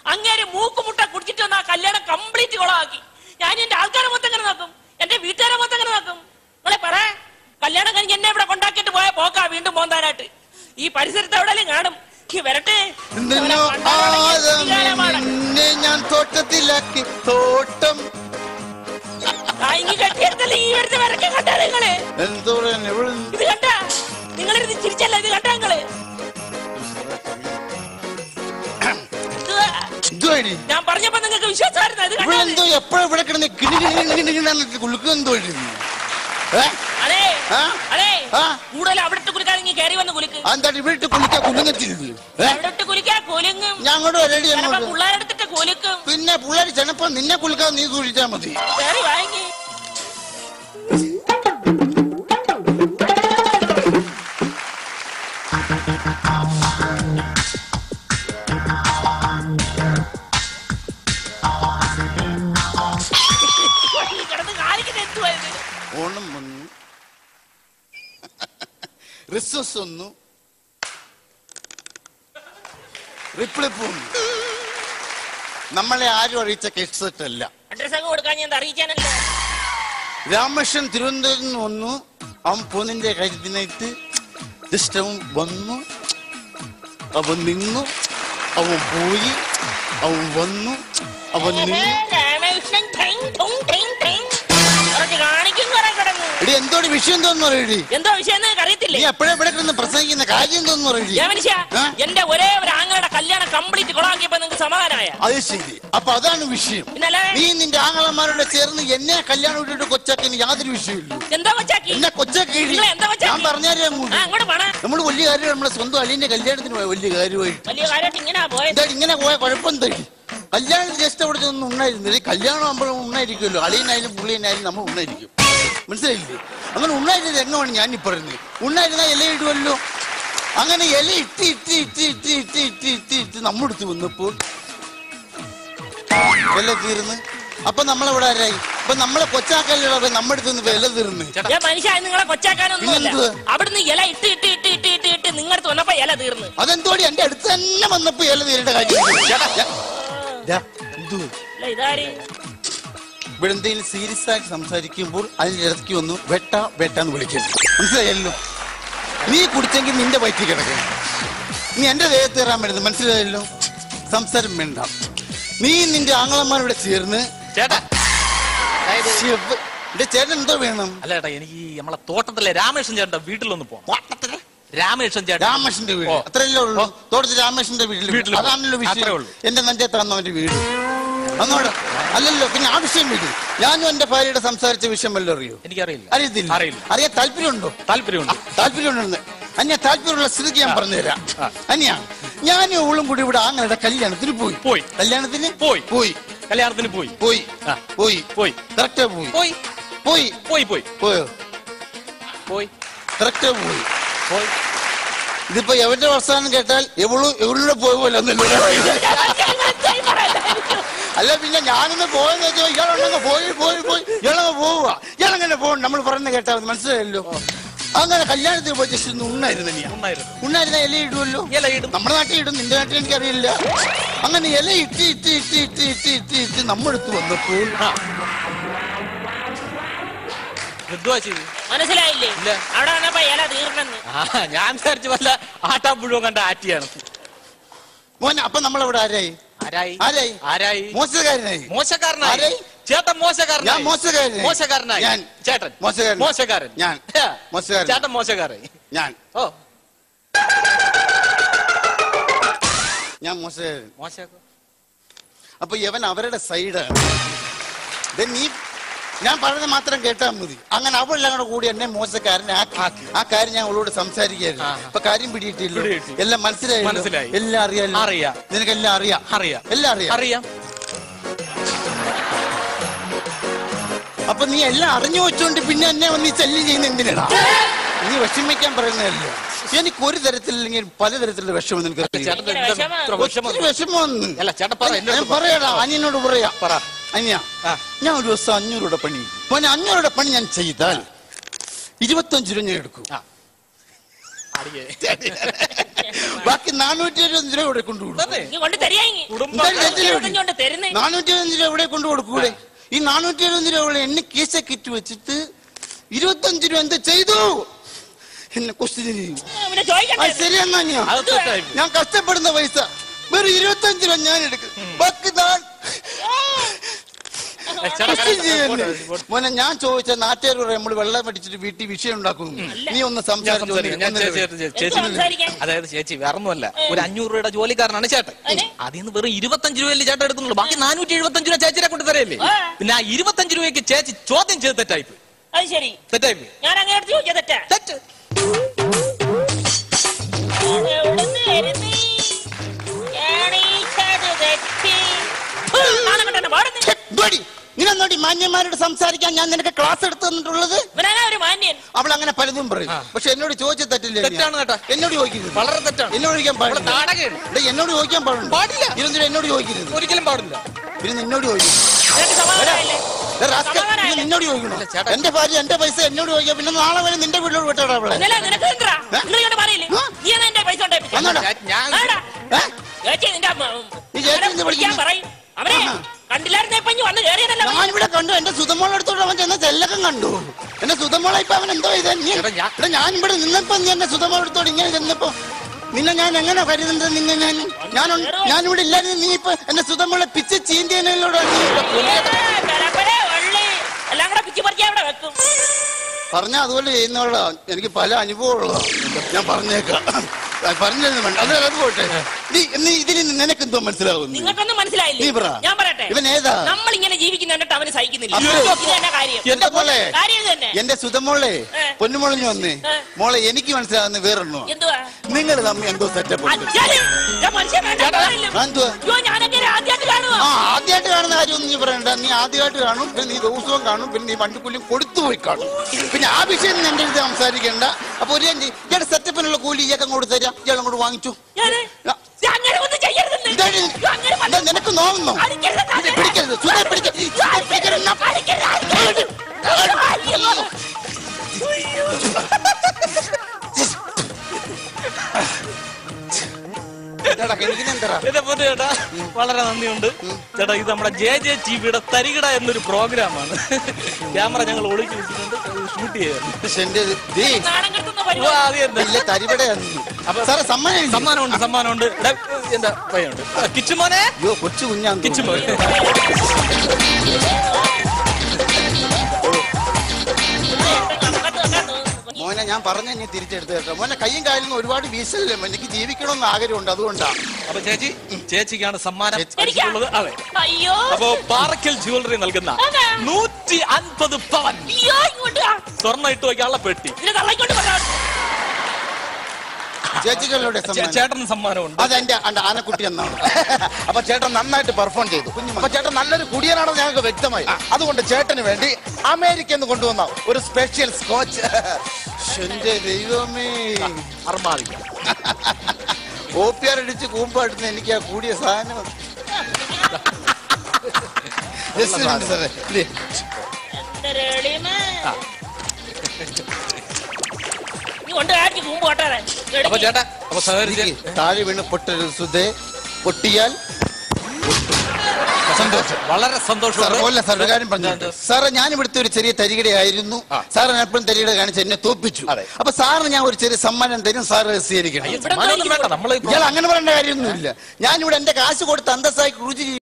അങ്ങേര് മൂക്കുമുട്ട കുടിച്ചിട്ട് വന്ന ആ കല്യാണം കംപ്ലീറ്റ് കൊളാക്കി. ഞാൻ എന്റെ ആൾക്കാരെ മൊത്തം എങ്ങനെ നോക്കും? എന്റെ വീട്ടുകാരെ മൊത്തം എങ്ങനെ നോക്കും? നിങ്ങളെ പറ. കല്യാണം കഴിഞ്ഞ് എന്നെ ഇവിടെ കൊണ്ടാക്കിയിട്ട് പോയ പോക്കാ വീണ്ടും പോന്താനായിട്ട്. ഈ പരിസരത്ത് എവിടെയും കാണും. വരട്ടെ. ഞാൻ തോട്ടത്തിലാക്കി തോട്ടം കെട്ടിയെടുത്തല്ലേ ഈ വരുന്ന വരക്കം കണ്ടാ നിങ്ങള്? ഇത് കണ്ടാ നിങ്ങളിരുന്ന് ചിരിച്ചല്ല ഇത് കണ്ടാ നിങ്ങള്? ഞാൻ പറഞ്ഞപ്പോ നിങ്ങൾക്ക് വിശ്വാസമായിരുന്നു. അതെ അതെ കൂടുതൽ അവിടുത്തെ കുലുക്കാൻ കയറി വന്ന് കുലുക്ക്. അവിടോട്ട് കുലിക്കാ കുലുങ്ങും. പിള്ളേരെടുത്തിട്ട് കുലുക്കും. പിന്നെ പിള്ളേർ ചിലപ്പോ നിന്നെ കുലുക്കാൻ നീ കുഴിച്ചാ മതി. കയറി വാങ്ങി. ഓണം വന്നു, ക്രിസ്മസ് വന്നു, റിപ്ലിപ്പ് വന്നു. നമ്മളെ ആരും അറിയിച്ച കേസറ്റ് അല്ല. രാമകൃഷ്ണൻ തിരുവനന്തപുരത്ത് വന്നു. അവൻ പോന്നിന്റെ കാര്യത്തിനായിട്ട് ജസ്റ്റ് അവൻ വന്നു, അവൻ നിന്നു, അവൻ പോയി, അവൻ വന്നു, അവൻ നിന്നു. എന്തോ വിഷയം തോന്നുന്നു പറയടി. എന്തോ വിഷയം അറിയത്തില്ലേ? നീ എപ്പോഴും ഇവിടെ കിടന്ന് പ്രസംഗിക്കുന്ന കാര്യം തോന്നുന്നു പറയടി. എന്റെ ഒരേ ഒരു ആങ്ങളുടെ കല്യാണം കംപ്ലീറ്റ് കൊളാക്കിയപ്പോ നിങ്ങൾക്ക് സമാധാനമായ? അത് ശരി. അപ്പൊ അതാണ് വിഷയം. നീ നിന്റെ ആങ്ങളമാരോട് ചേർന്ന് എന്നെ കല്യാണം വിട്ടിട്ട് കൊച്ചാക്കിന് യാതൊരു വിഷയമില്ല. എന്താ കൊച്ചാക്കി? എന്നെ കൊച്ചാക്കി ഞാൻ പറഞ്ഞാലേ നമ്മള് വലിയ കാര്യം നമ്മളെ സ്വന്തം അളിയന്റെ കല്യാണത്തിന് പോയ വലിയ കാര്യമായിട്ട്. ഇങ്ങനെ പോയ കുഴപ്പം തടി. കല്യാണത്തിന് ജസ്റ്റ് അവിടെ ഒന്നും ഉണ്ടായിരുന്നില്ല. കല്യാണം ആകുമ്പോഴും ഉണ്ടായിരിക്കുമല്ലോ. അളിയനായാലും പുള്ളിയനായാലും നമ്മൾ ഉണ്ടായിരിക്കും. മനസ്സിലായില്ലേ? അങ്ങനെ ഉണ്ടായിരുന്നത് എങ്ങനെയാണ് ഞാൻ ഈ പറയുന്നത്. ഉണ്ടായിരുന്ന ഇല ഇടുമല്ലോ. അങ്ങനെ ഇല ഇട്ട് ഇട്ട് ഇട്ട് ഇട്ട് ഇട്ട് ഇട്ട് ഇട്ട് ഇട്ട് നമ്മളെടുത്ത് വന്നപ്പോൾ ഇല തീർന്ന്. അപ്പൊ നമ്മളെവിടെ ആരായി? അപ്പൊ നമ്മളെ കൊച്ചാക്കല്ലോ നമ്മുടെ അടുത്ത് വില തീർന്ന്. നിങ്ങളെ കൊച്ചാക്കാനൊന്നും അവിടുന്ന് ഇല ഇട്ട് ഇട്ട് ഇട്ട് ഇട്ട് ഇട്ട് ഇട്ട് നിങ്ങളടുത്ത് വന്നപ്പോ ഇല തീർന്ന്. അതെന്തോടി എന്റെ അടുത്ത് തന്നെ വന്നപ്പോ ഇല തീരേണ്ട കാര്യം. ഇവിടെ എന്തെങ്കിലും സീരിയസ് ആയിട്ട് സംസാരിക്കുമ്പോൾ അതിന്റെ ഇടയ്ക്ക് വന്നു വെട്ട വെട്ടാന്ന് വിളിക്കുന്നു. മനസ്സിലായല്ലോ? നീ കുടിച്ചെങ്കിൽ നിന്റെ വയറ്റിൽ കിടക്കണം. നീ എന്റെ ദേഹത്ത് കയറാൻ വരുന്നത്. മനസ്സിലായല്ലോ? സംസാരം വേണ്ട. നീ നിന്റെ ആങ്ങളന്മാരോട് ചേർന്ന് ചേട്ടൻ എന്തോ വേണം? അല്ല ചേട്ടാ, എനിക്ക് നമ്മളെ തോട്ടത്തിലെ രാമേഷൻ ചേട്ടന്റെ വീട്ടിലൊന്ന് പോകണം. രാമേഷന്റെ വീട് അത്രയല്ലേ ഉള്ളൂ? തോട്ടത്തിൽ രാമേഷന്റെ വീട്ടിൽ അതാണല്ലോ വിഷയം. എന്റെ നെഞ്ചത്താണോ അവന്റെ വീട്? അന്നോട് അല്ലല്ലോ. പിന്നെ ആ വിഷയം വീട് ഞാനും എന്റെ ഭാര്യയുടെ സംസാരിച്ച വിഷയം വല്ലതും അറിയോ? എനിക്കറിയില്ല. അറിയത്തില്ല. അറിയാൻ താല്പര്യമുണ്ടോ? താല്പര്യമുണ്ടെന്ന് അന്യ താല്പര്യമുള്ള സ്ഥിതിക്ക് ഞാൻ പറഞ്ഞുതരാം. അന്യ ഞാനും ഓളും കൂടി ഇവിടെ ആങ്ങളുടെ കല്യാണത്തിന് പോയി. കല്യാണത്തിന് പോയി കറക്റ്റാ പോയോ? കറക്റ്റാ പോയി. ഇതിപ്പോ എവന്റെ അവസാനം കേട്ടാൽ എവളുടെ പോയല്ലോ. അല്ല പിന്നെ ഞാനൊന്ന് പോയെന്ന് വെച്ചോ ഇയാളൊന്നങ്ങ് പോയി ഇയാളങ്ങ് പോവുക. ഇയാളെങ്ങനെ പോകും? നമ്മൾ പറയുന്നത് കേട്ടാ മനസ്സിലായല്ലോ. അങ്ങനെ കല്യാണത്തിന് പോയി ജസ്റ്റ് ഒന്ന് ഉണ്ണായിരുന്നു. ഉണ്ണായിരുന്ന ഇല ഇടുമല്ലോ. നമ്മുടെ നാട്ടിൽ ഇടും, നിന്റെ നാട്ടിൽ എനിക്കറിയില്ല. അങ്ങനെ ഇല ഇട്ട് ഇട്ട് ഇട്ട് ഇട്ട് ഇട്ട് ഇട്ട് ഇട്ട് നമ്മളെടുത്ത് വന്നപ്പോൾ മനസ്സിലായില്ലേ? അവിടെ വന്നപ്പോ ഇല തീർന്നെന്ന്. ഞാൻ വിചാരിച്ചു വല്ല ആട്ടാമ്പുഴുവൻ കണ്ട ആറ്റിയാണ് മോനെ. അപ്പൊ നമ്മളവിടെ ആരായി? മോശക്കാരനായി. ചേട്ടൻ മോശക്കാരൻ. ഞാൻ മോശക്കാരനായി. ചേട്ടൻ മോശക്കാരൻ. ഞാൻ ചേട്ടൻ മോശക്കാരൻ. ഞാൻ മോശക്കാരൻ. അപ്പൊ ഇവൻ അവരുടെ സൈഡാണ്. നീ ഞാൻ പറഞ്ഞത് മാത്രം കേട്ടാൽ മതി. അങ്ങനെ അവളെല്ലാം കൂടെ കൂടി എന്നെ മോശക്കാരനെ ആക്കി. ആ കാര്യം ഞാൻ അവളോട് സംസാരിക്കായിരുന്നു. അപ്പൊ കാര്യം പിടിയിട്ടില്ല. എല്ലാം മനസ്സിലായി. എല്ലാം അറിയാം. നിനക്കെല്ലാം അറിയാം. എല്ലാം അറിയാം. അപ്പൊ നീ എല്ലാം അറിഞ്ഞു വെച്ചോണ്ട് പിന്നെ എന്നെ വന്ന് ശല്യം ചെയ്യുന്ന എന്തിനാ? നീ വിഷമിക്കാൻ പറയുന്നതല്ലോ. എനിക്ക് ഒരു തരത്തിലില്ലെങ്കിൽ പലതരത്തിലുള്ള വിഷമം നിനക്ക് വിഷമം പറയാടാ. അനിയനോട് പറയാ. അനിയ ഞാൻ ഒരു ദിവസം 500 രൂപ പണി. 500 രൂപ പണി ഞാൻ ചെയ്താൽ 25 രൂപ ഞാൻ എടുക്കും. ബാക്കി 475 രൂപ ഇവിടെ കൊണ്ടുപോകും. 475 രൂപ ഇവിടെ കൊണ്ടു കൊടുക്കൂടെ? ഈ 475 രൂപ എന്നെ കേസൊക്കെ ഇട്ട് വെച്ചിട്ട് 25 രൂപ എന്ത് ചെയ്തു എന്നെ ക്വസ്റ്റ്യൻ ചെയ്യും. ശരിയെന്നാ ഞാൻ കഷ്ടപ്പെടുന്ന പൈസ വെറും 25 രൂപ ഞാൻ എടുക്കും. ബാക്കി മോനെ ഞാൻ ചോദിച്ച നാട്ടുകാരോട് നമ്മൾ വെള്ളം അടിച്ചിട്ട് വീട്ടിൽ വിഷയം ഉണ്ടാക്കുന്നു. നീ ഒന്ന് സംസാരിച്ചു. അതായത് ചേച്ചി വേറൊന്നുമല്ല, ഒരു 500 രൂപയുടെ ജോലിക്കാരനാണ് ചേട്ടൻ. അതിൽ നിന്ന് വെറും 25 രൂപയല്ലേ ചേട്ടൻ എടുക്കുന്നുള്ളൂ. ബാക്കി 475 രൂപ ചേച്ചിനെ കൊണ്ട് തരല്ലേ. പിന്നെ ആ 25 രൂപയ്ക്ക് ചേച്ചി ചോദ്യം ചെയ്ത് തെറ്റായിപ്പ്. തെറ്റായിപ്പ്. തെറ്റ്. ഇങ്ങനെന്നോടി മാന്യന്മാരോട് സംസാരിക്കാൻ ഞാൻ നിനക്ക് ക്ലാസ് എടുത്തു തന്നിട്ടുള്ളത്. അവൾ അങ്ങനെ പലതും പറയും. പക്ഷെ എന്നോട് ചോദിച്ച തെറ്റില്ല. എന്നോട് ചോദിക്കരുത്. വളരെ തെറ്റാണ്. എന്നോട് ചോദിക്കാൻ പാടില്ല. എന്നോട് ചോദിക്കാൻ പാടില്ല. എന്നോട് ചോദിക്കരുത്. ഒരിക്കലും പാടില്ല. പിന്നെ നിന്നോട് ചോദിക്കും. നിന്നോട് ചോദിക്കണോ? എന്റെ ഭാര്യ എന്റെ പൈസ എന്നോട് ചോദിക്കാം. പിന്നെ നാളെ വരെ നിന്റെ വീട്ടിലോട് വിട്ടാടാ അവളെ. ഞാനിവിടെ കണ്ടു. എന്റെ സുധമോളെടുത്തോട്ട് അവൻ ചെന്ന ചെല്ലക്കം കണ്ടു. എന്റെ സുധമോളെ ഇപ്പൊ അവൻ എന്തോ ചെയ്ത ഞാനിവിടെ നിന്നപ്പോ നീ എന്റെ സുധമോളെടുത്തോട്ട് ഇങ്ങനെ ചെന്നപ്പോ നിന്നെ ഞാൻ എങ്ങനെ കരുതുന്നത്? നിന്നെ ഞാനിവിടെ ഇല്ലായിരുന്നു. നീ ഇപ്പൊ എന്റെ സുധമോളെ പിച്ച് ചീന്തിയോടെ പറഞ്ഞ അതുപോലെ ചെയ്യുന്നവളാ. എനിക്ക് പല അനുഭവമുള്ള ഞാൻ പറഞ്ഞേക്കാം. പറഞ്ഞത് പോട്ടെ. നീ ഇതിൽ നിനക്കെന്തോ മനസ്സിലാവും? നിങ്ങൾക്കൊന്നും മനസ്സിലായില്ലേ? നീ പറ. ഞാൻ പറയട്ടെ. ഇവൻ ഏതാ? നമ്മൾ ഇങ്ങനെ ജീവിക്കുന്നുണ്ട് അവന് സഹിക്കുന്നില്ല. എന്റെ പോലെ എന്റെ സുധമോളെ പൊന്നുമോളിഞ്ഞു വന്നേ മോളെ എനിക്ക് മനസ്സിലാകുന്ന വേറൊന്നോ. നിങ്ങൾ തമ്മിൽ എന്തോ സെറ്റപ്പ്. ആദ്യമായിട്ട് കാണുന്ന കാര്യമൊന്നും നീ പറയണ്ട. നീ ആദ്യമായിട്ട് കാണും, പിന്നെ നീ ദിവസവും കാണും, പിന്നെ നീ വണ്ടിക്കൂലിയും കൊടുത്തു പോയി കാണും. പിന്നെ ആ വിഷയം എന്റെ അടുത്ത് സംസാരിക്കണ്ട. അപ്പൊ ഒരു ഇയാളുടെ സെറ്റപ്പിനുള്ള കൂലി ഇയാൾക്ക് അങ്ങോട്ട് തരാം. ഇയാൾ അങ്ങോട്ട് വാങ്ങിച്ചു. നിനക്ക് നോവുന്നോ? പിടിക്കരുത്. വളരെ നന്ദിയുണ്ട് ചേട്ടാ. ഇത് നമ്മുടെ JJTVയുടെ തരികിട എന്നൊരു പ്രോഗ്രാമാണ്. ക്യാമറ ഞങ്ങൾ ഒളിച്ചു വെച്ചിട്ടുണ്ട്, ഷൂട്ട് ചെയ്യാറുണ്ട്. സമ്മാനമുണ്ട്. എന്താ പയ്യുണ്ട് കിച്ചുമോനെ. കൊച്ചു കുഞ്ഞാൻ കിച്ചുമോൻ. മോനെ ഞാൻ പറഞ്ഞ നീ തിരിച്ചെടുത്ത് കേട്ടോ. മോനെ കയ്യും കാലിലും ഒരുപാട് വീശല്ലേ. എനിക്ക് ജീവിക്കണമെന്ന് ആഗ്രഹമുണ്ട്, അതുകൊണ്ടാണ്. അപ്പൊ ചേച്ചിക്കാണ് സമ്മാനം ഉള്ളത്. അതെ. അപ്പൊ പാറക്കൽ ജ്വല്ലറി നൽകുന്ന 150 പവൻ സ്വർണ്ണം ഇട്ട് വയ്ക്കാനുള്ള പെട്ടി ചേച്ചികളുടെ ചേട്ടന് സമ്മാനമുണ്ട്. അതെന്റെ ആനക്കുട്ടി എന്നാണ്. അപ്പൊ ചേട്ടൻ നന്നായിട്ട് പെർഫോം ചെയ്തു. അപ്പൊ ചേട്ടൻ നല്ലൊരു കുടിയനാണെന്ന് ഞങ്ങൾക്ക് വ്യക്തമായി. അതുകൊണ്ട് ചേട്ടന് വേണ്ടി അമേരിക്കയിൽ നിന്ന് കൊണ്ടുവന്ന ഒരു സ്പെഷ്യൽ സ്കോച്ച്. എന്റെ ദൈവമേ, അർമാദിക്കാം. OPR അടിച്ച് കൂമ്പാടുന്ന എനിക്ക് ആ കൂടിയ സാധനം താഴെ വീണ് പൊട്ടരുത് സുധേ. പൊട്ടിയാൽ സന്തോഷം, വളരെ സന്തോഷം. സാറ് കാര്യം പറഞ്ഞു സാറേ, ഞാൻ ഇവിടുത്തെ ഒരു ചെറിയ തരികിടയായിരുന്നു. സാറ് എപ്പോഴും തരികിട കാണിച്ച് എന്നെ തോപ്പിച്ചു. അപ്പൊ സാറിന് ഞാൻ ഒരു ചെറിയ സമ്മാനം തരും, സാറ് സ്വീകരിക്കണം. ഇയാൾ അങ്ങനെ പറയേണ്ട കാര്യമൊന്നുമില്ല. ഞാനിവിടെ എന്റെ കാശ് കൊടുത്ത് അന്തസ്സായി ക്രൂസ്